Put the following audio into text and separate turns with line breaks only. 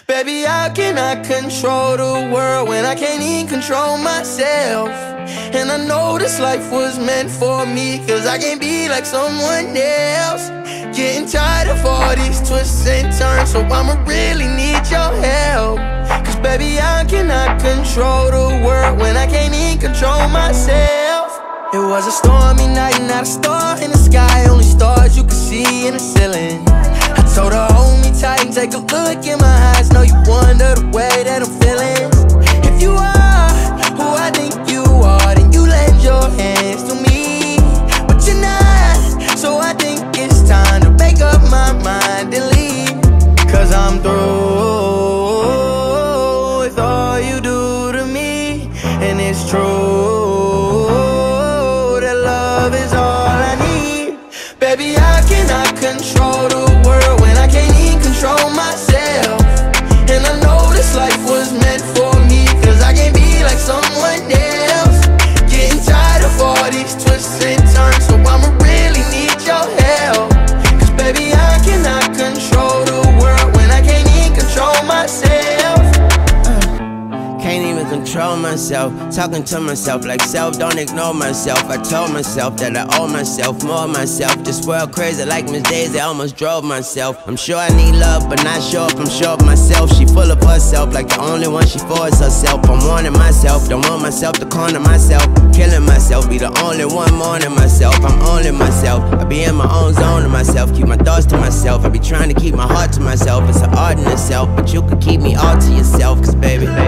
Baby, how can I control the world when I can't even control myself? And I know this life was meant for me, cause I can't be like someone else. Getting tired of all these twists and turns, so I'ma really need your help. Cause baby, how can I control the world when I can't even control myself? It was a stormy night, not a star in the sky, only stars you could see in the ceiling. I told her, hold me tight and take a look in my eyes. Know you wonder the way that I'm feeling. If you are who I think you are, then you lend your hands to me. But you're not, so I think it's time to make up my mind and leave. Cause I'm through with all you do to me. And it's true that love is all I need. Baby, how can I control the world when I can't even control myself? And I know this life was meant for me, cause I can't be like someone else. Getting tired of all these twists and turns, so I'ma really need your help. Cause baby, how can I control the world when I can't even control myself?
Can't even control myself, talking to myself like self, don't ignore myself. I told myself that I owe myself, more of myself. This world crazy like Miss Daisy, I almost drove myself. I'm sure I need love, but not sure if I'm sure of myself. She full of herself, like the only one she for is herself. I'm wanting myself, don't want myself to corner myself. Killing myself, be the only one mourning myself. I'm only myself, I be in my own zone to myself. Keep my thoughts to myself, I be trying to keep my heart to myself. It's an art in itself, but you could keep me all to yourself. Cause baby,